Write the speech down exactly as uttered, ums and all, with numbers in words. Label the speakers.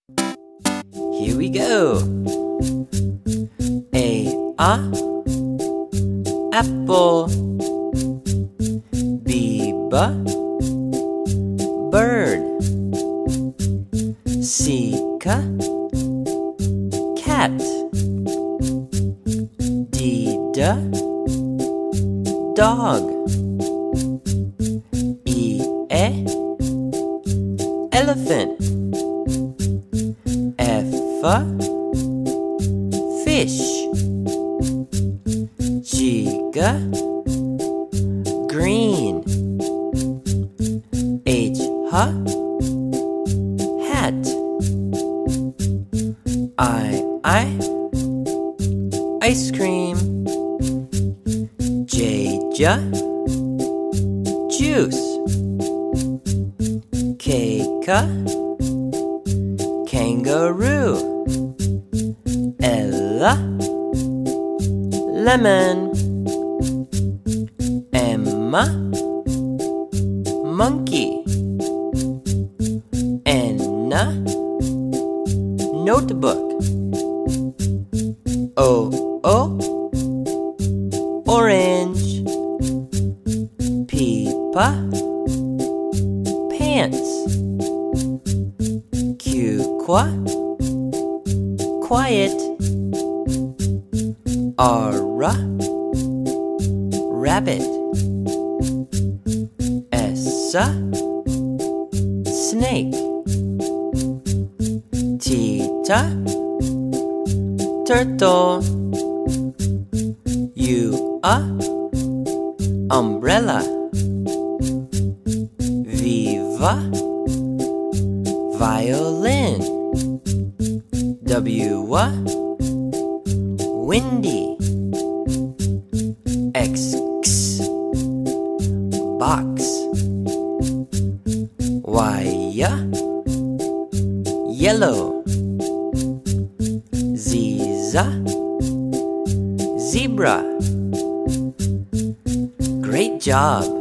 Speaker 1: Here we go. A, a, apple. B, b, bird. C, c, cat. D, d, dog. E, e, elephant. F, fish. G, g, green. H, h, hat. I, I, ice cream. J, j, juice. K, k, kangaroo. L, lemon. M, monkey. N, notebook. O, o, orange. P, pants. Q, quiet. R, rabbit. S, snake. T, turtle. U, umbrella. V, violin. W, windy. X, box. Y, yellow. Z, zebra. Great job!